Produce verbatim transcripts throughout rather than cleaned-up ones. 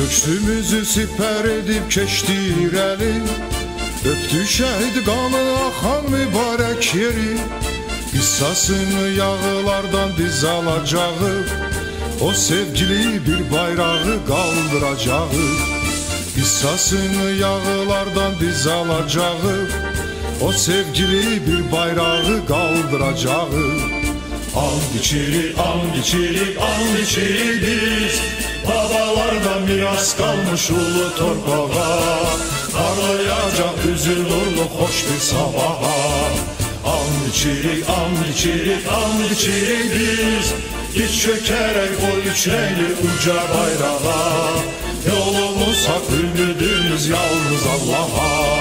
Köksümüzü siper edip keçdi irəli, öpdü şəhid qanı axan mübarək yeri. Qissasını yağılardan biz alacağıq, o sevgili bir bayrağı qaldıracağıq. Qissasını yağılardan biz alacağıq, o sevgili bir bayrağı qaldıracağıq. And içirik, and içirik, and içirik biz, babalardan miras kalmış ulu torpağa. Parlayacak üzül nurlu hoş bir sabaha. And içirik, and içirik, and içirik biz, diz çökerek o üç renkli uca bayrağa. Yolumuz hak, ümidimiz yalnız Allah'a.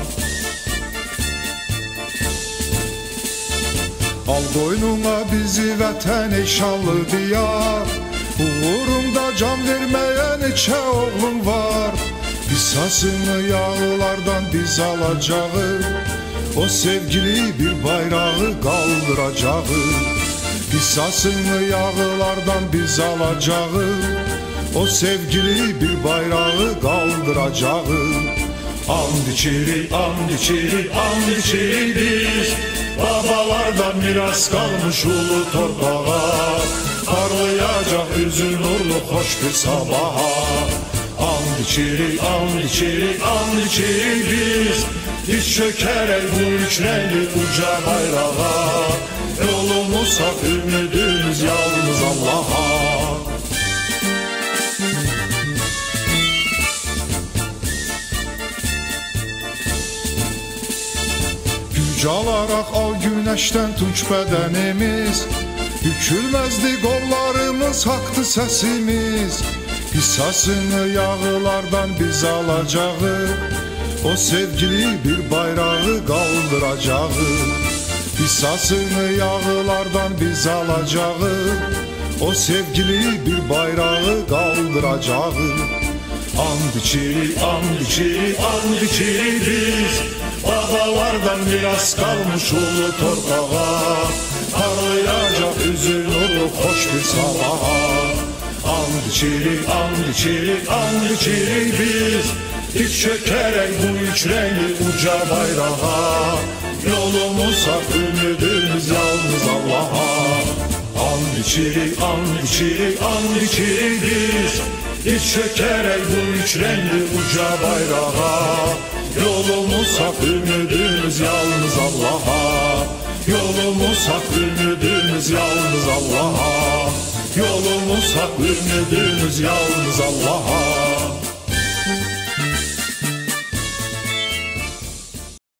Al boynuna bizi vətən ey şanlı diyar, uğrunda can verməyə neçə oğlum var. Qissasını yağılardan biz alacağıq, o sevgili bir bayrağı qaldıracağıq. Qissasını yağılardan biz alacağıq, o sevgili bir bayrağı qaldıracağıq. And içirik, and içirik, and içirik biz, babalardan miras kalmış ulu torpağa. Parlayacak üzül nurlu hoş bir sabaha. And içirik, and içirik, and içirik biz, diz çökerek bu üç renkli uca bayrağa. Yolumuz hak, ümidimiz yalnız Allah'a. Calaraq al günəşdən tunç bədənimiz, bükülməzdi qollarımız, haqdı səsimiz. Qissasını yağılardan biz alacağıq, o sevgili bir bayrağı qaldıracağıq. Qissasını yağılardan biz alacağıq, o sevgili bir bayrağı qaldıracağıq. And içirik, and içirik, and içirik biz, babalardan miras kalmış ulu torpağa. Parlayacak üzül nurlu hoş bir sabaha. And içirik, and içirik, and içirik biz, diz çökerek bu üç renkli uca bayrağa. Yolumuz hak, ümidimiz yalnız Allah'a. And içirik, and içirik, and içirik biz, diz çökerek bu üç renkli uca bayrağa. Yolumuz hak, ümidimiz yalnız Allah'a. Yolumuz hak, ümidimiz yalnız Allah'a. Yolumuz hak, ümidimiz yalnız Allah'a.